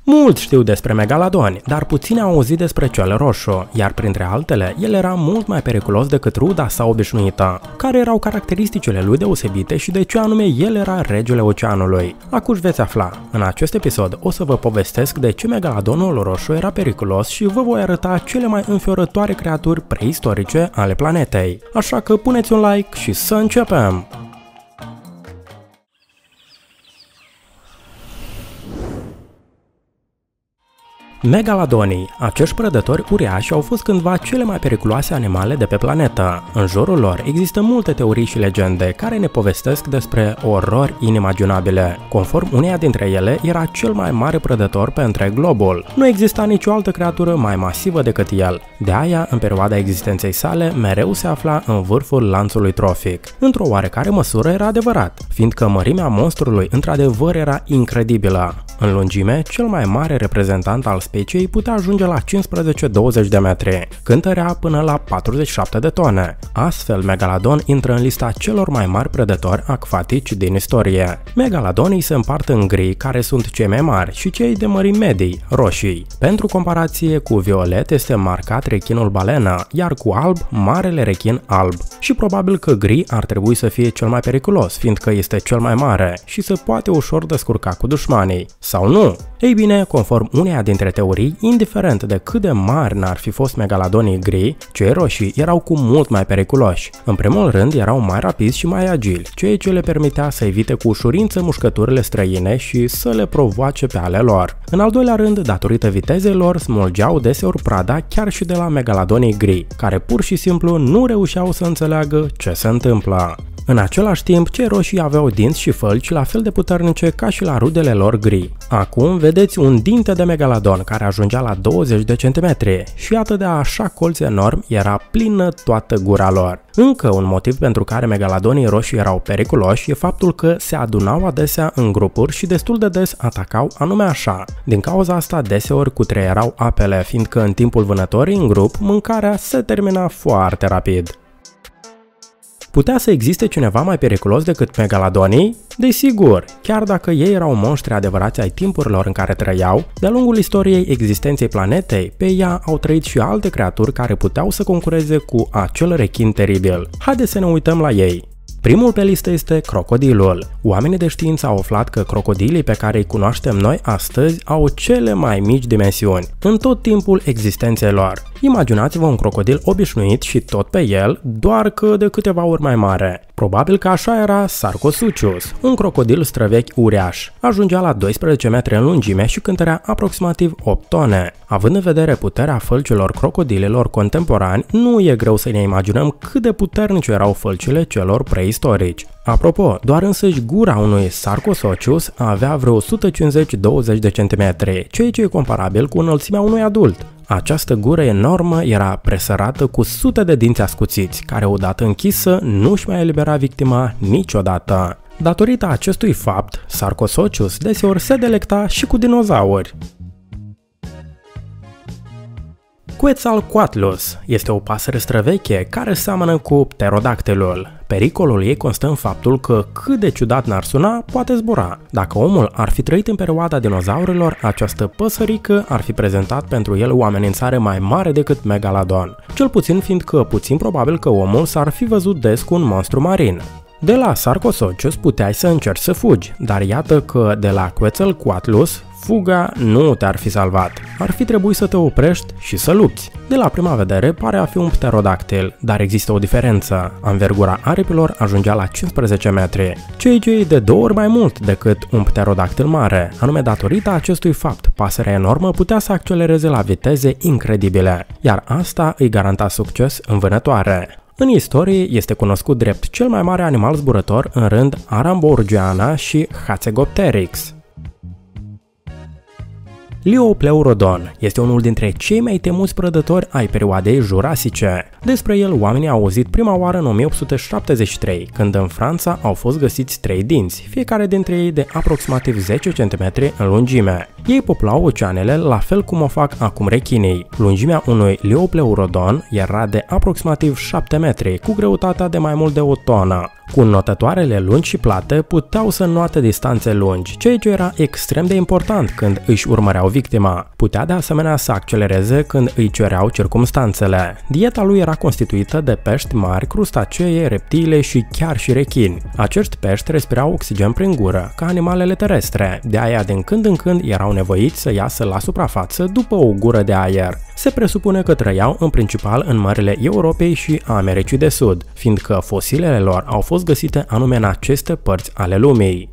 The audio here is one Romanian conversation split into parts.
Mulți știu despre megalodoni, dar puțini au auzit despre cel roșu, iar printre altele, el era mult mai periculos decât ruda sa obișnuită. Care erau caracteristicile lui deosebite și de ce anume el era regele oceanului? Acum veți afla. În acest episod o să vă povestesc de ce megalodonul roșu era periculos și vă voi arăta cele mai înfiorătoare creaturi preistorice ale planetei. Așa că puneți un like și să începem! Megalodonii, acești prădători uriași, au fost cândva cele mai periculoase animale de pe planetă. În jurul lor există multe teorii și legende care ne povestesc despre orori inimaginabile. Conform uneia dintre ele, era cel mai mare prădător pe întreg globul. Nu exista nicio altă creatură mai masivă decât el. De aia, în perioada existenței sale, mereu se afla în vârful lanțului trofic. Într-o oarecare măsură era adevărat, fiindcă mărimea monstrului într-adevăr era incredibilă. În lungime, cel mai mare reprezentant al speciei putea ajunge la 15-20 de metri, cântărea până la 47 de tone. Astfel, megalodon intră în lista celor mai mari prădători acvatici din istorie. Megalodonii se împart în gri, care sunt cei mai mari, și cei de mărimi medii, roșii. Pentru comparație, cu violet este marcat rechinul balenă, iar cu alb, marele rechin alb. Și probabil că gri ar trebui să fie cel mai periculos, fiindcă este cel mai mare și se poate ușor descurca cu dușmanii. Sau nu? Ei bine, conform uneia dintre teorii, indiferent de cât de mari n-ar fi fost megalodonii gri, cei roșii erau cu mult mai periculoși. În primul rând, erau mai rapizi și mai agili, ceea ce le permitea să evite cu ușurință mușcăturile străine și să le provoace pe ale lor. În al doilea rând, datorită vitezei lor, smulgeau deseori prada chiar și de la megalodonii gri, care pur și simplu nu reușeau să înțeleagă ce se întâmplă. În același timp, cei roșii aveau dinți și fălci la fel de puternice ca și la rudele lor gri. Acum vedeți un dinte de megalodon care ajungea la 20 de centimetri și iată de așa colț enorm era plină toată gura lor. Încă un motiv pentru care megalodonii roșii erau periculoși e faptul că se adunau adesea în grupuri și destul de des atacau anume așa. Din cauza asta deseori cutreierau apele, fiindcă în timpul vânătorii în grup mâncarea se termina foarte rapid. Putea să existe cineva mai periculos decât megalodonii? Desigur, chiar dacă ei erau monștri adevărați ai timpurilor în care trăiau, de-a lungul istoriei existenței planetei, pe ea au trăit și alte creaturi care puteau să concureze cu acel rechin teribil. Haideți să ne uităm la ei. Primul pe listă este crocodilul. Oamenii de știință au aflat că crocodilii pe care îi cunoaștem noi astăzi au cele mai mici dimensiuni, în tot timpul existenței lor. Imaginați-vă un crocodil obișnuit și tot pe el, doar că de câteva ori mai mare. Probabil că așa era Sarcosuchus, un crocodil străvechi uriaș. Ajungea la 12 metri în lungime și cântărea aproximativ 8 tone. Având în vedere puterea fălcilor crocodililor contemporani, nu e greu să ne imaginăm cât de puternice erau fălcile celor preistorici. Apropo, doar însăși gura unui Sarcosuchus avea vreo 150-20 de centimetri, ceea ce e comparabil cu înălțimea unui adult. Această gură enormă era presărată cu sute de dinți ascuțiți, care odată închisă nu-și mai elibera victima niciodată. Datorită acestui fapt, Sarcosuchus deseori se delecta și cu dinozauri. Quetzalcoatlus este o pasăre străveche care seamănă cu pterodactilul. Pericolul ei constă în faptul că, cât de ciudat n-ar suna, poate zbura. Dacă omul ar fi trăit în perioada dinozaurilor, această păsărică ar fi prezentat pentru el o amenințare mai mare decât megalodon. Cel puțin fiindcă puțin probabil că omul s-ar fi văzut des cu un monstru marin. De la Sarcosuchus puteai să încerci să fugi, dar iată că de la Quetzalcoatlus fuga nu te-ar fi salvat. Ar fi trebuit să te oprești și să lupți. De la prima vedere pare a fi un pterodactil, dar există o diferență. Anvergura aripilor ajungea la 15 metri, ceea ce e de 2 ori mai mult decât un pterodactil mare. Anume datorită acestui fapt, pasărea enormă putea să accelereze la viteze incredibile, iar asta îi garanta succes în vânătoare. În istorie este cunoscut drept cel mai mare animal zburător în rând Arambourgiana și Hatzegopteryx. Liopleurodon este unul dintre cei mai temuți prădători ai perioadei jurasice. Despre el oamenii au auzit prima oară în 1873, când în Franța au fost găsiți 3 dinți, fiecare dintre ei de aproximativ 10 cm în lungime. Ei poplau oceanele la fel cum o fac acum rechinii. Lungimea unui Liopleurodon era de aproximativ 7 metri, cu greutatea de mai mult de o tonă. Cu înnotătoarele lungi și plate puteau să înnoate distanțe lungi, ceea ce era extrem de important când își urmăreau victima. Putea de asemenea să accelereze când îi cereau circumstanțele. Dieta lui era constituită de pești mari, crustacee, reptile și chiar și rechini. Acești pești respirau oxigen prin gură, ca animalele terestre, de aia din când în când erau nevoiți să iasă la suprafață după o gură de aer. Se presupune că trăiau în principal în mările Europei și Americii de Sud, fiindcă fosilele lor au fost găsite anume în aceste părți ale lumii.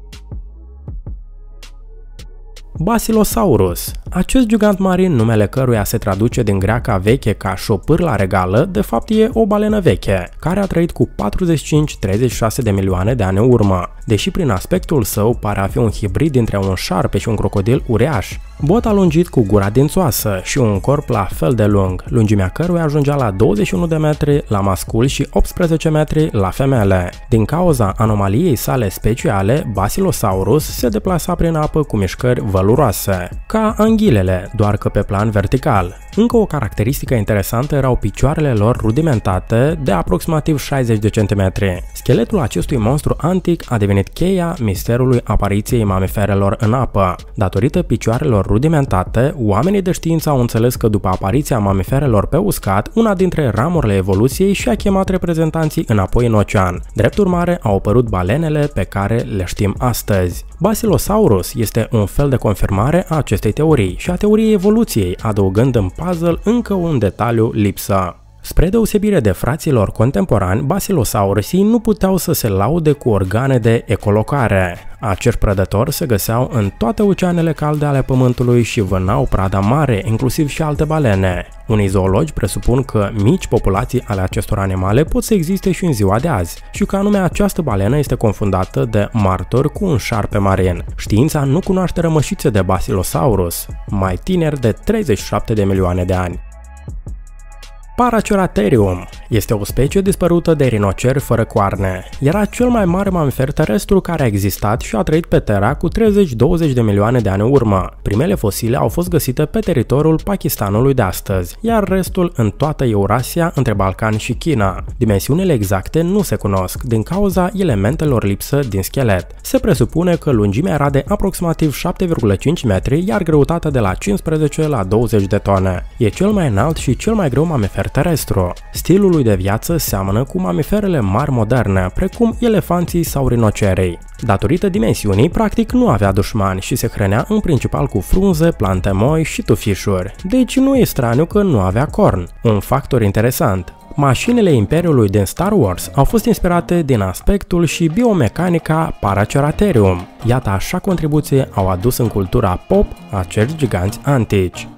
Basilosaurus. Acest gigant marin, numele căruia se traduce din greaca veche ca șopârla regală, de fapt e o balenă veche, care a trăit cu 45-36 de milioane de ani în urmă, deși prin aspectul său pare a fi un hibrid dintre un șarpe și un crocodil uriaș. Bot alungit cu gura dințoasă și un corp la fel de lung, lungimea căruia ajungea la 21 de metri la masculi și 18 metri la femele. Din cauza anomaliei sale speciale, Basilosaurus se deplasa prin apă cu mișcări văluroase, ca anghilele, doar că pe plan vertical. Încă o caracteristică interesantă erau picioarele lor rudimentate de aproximativ 60 de centimetri. Scheletul acestui monstru antic a devenit cheia misterului apariției mamiferelor în apă. Datorită picioarelor rudimentate, oamenii de știință au înțeles că după apariția mamiferelor pe uscat, una dintre ramurile evoluției și-a chemat reprezentanții înapoi în ocean. Drept urmare, au apărut balenele pe care le știm astăzi. Basilosaurus este un fel de confirmare a acestei teorii și a teoriei evoluției, adăugând în puzzle încă un detaliu lipsă. Spre deosebire de fraților contemporani, basilosaurusii nu puteau să se laude cu organe de ecolocare. Acești prădători se găseau în toate oceanele calde ale Pământului și vânau prada mare, inclusiv și alte balene. Unii zoologi presupun că mici populații ale acestor animale pot să existe și în ziua de azi și că anume această balenă este confundată de martori cu un șarpe marin. Știința nu cunoaște rămășițe de Basilosaurus, mai tineri de 37 de milioane de ani. Paraceratherium este o specie dispărută de rinoceri fără coarne. Era cel mai mare mamifer terestru care a existat și a trăit pe Terra cu 30-20 de milioane de ani în urmă. Primele fosile au fost găsite pe teritoriul Pakistanului de astăzi, iar restul în toată Eurasia, între Balcani și China. Dimensiunile exacte nu se cunosc din cauza elementelor lipsă din schelet. Se presupune că lungimea era de aproximativ 7,5 metri, iar greutatea de la 15 la 20 de tone. E cel mai înalt și cel mai greu mamifer terestru. Stilul lui de viață seamănă cu mamiferele mari moderne, precum elefanții sau rinocerii. Datorită dimensiunii, practic nu avea dușmani și se hrănea în principal cu frunze, plante moi și tufișuri. Deci nu e straniu că nu avea corn. Un factor interesant. Mașinile Imperiului din Star Wars au fost inspirate din aspectul și biomecanica Paraceratherium. Iată așa contribuție au adus în cultura pop acești giganți antici.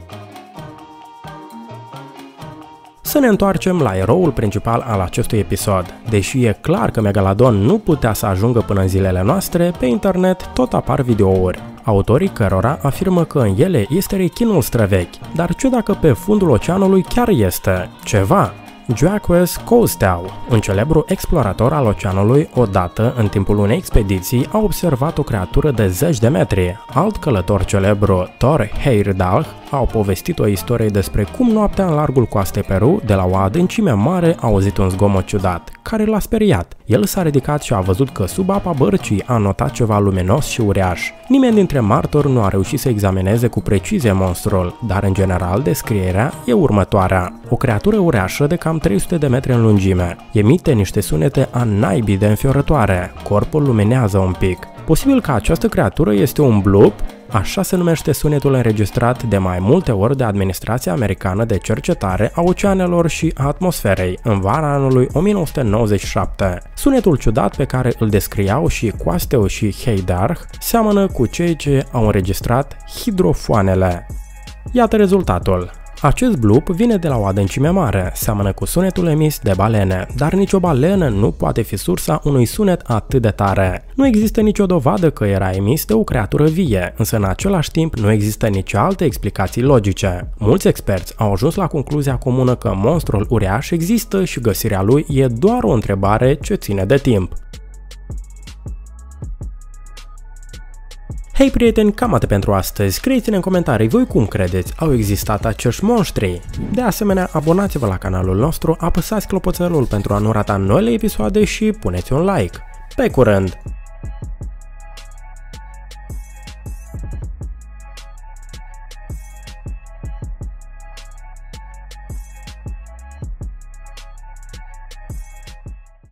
Să ne întoarcem la eroul principal al acestui episod. Deși e clar că Megalodon nu putea să ajungă până în zilele noastre, pe internet tot apar videouri, autorii cărora afirmă că în ele este rechinul străvechi, dar ce dacă pe fundul oceanului chiar este ceva? Jacques Cousteau, un celebru explorator al oceanului, odată, în timpul unei expediții, a observat o creatură de 10 de metri. Alt călător celebru, Thor Heyerdahl, au povestit o istorie despre cum noaptea în largul coastei Peru, de la o adâncime mare, a auzit un zgomot ciudat, care l-a speriat. El s-a ridicat și a văzut că sub apa bărcii a notat ceva luminos și uriaș. Nimeni dintre martori nu a reușit să examineze cu precizie monstrul, dar în general descrierea e următoarea. O creatură uriașă de cam 300 de metri în lungime. Emite niște sunete a naibii de înfiorătoare. Corpul luminează un pic. Posibil că această creatură este un bloop? Așa se numește sunetul înregistrat de mai multe ori de Administrația Americană de Cercetare a Oceanelor și a Atmosferei în vara anului 1997. Sunetul ciudat pe care îl descriau și Cousteau și Heyerdahl seamănă cu cei ce au înregistrat hidrofoanele. Iată rezultatul. Acest bloop vine de la o adâncime mare, seamănă cu sunetul emis de balene, dar nicio balenă nu poate fi sursa unui sunet atât de tare. Nu există nicio dovadă că era emis de o creatură vie, însă în același timp nu există nici alte explicații logice. Mulți experți au ajuns la concluzia comună că monstrul uriaș există și găsirea lui e doar o întrebare ce ține de timp. Hei prieteni, cam atât pentru astăzi. Scrieți-ne în comentarii voi cum credeți, au existat acești monștri? De asemenea, abonați-vă la canalul nostru, apăsați clopoțelul pentru a nu rata noile episoade și puneți un like. Pe curând!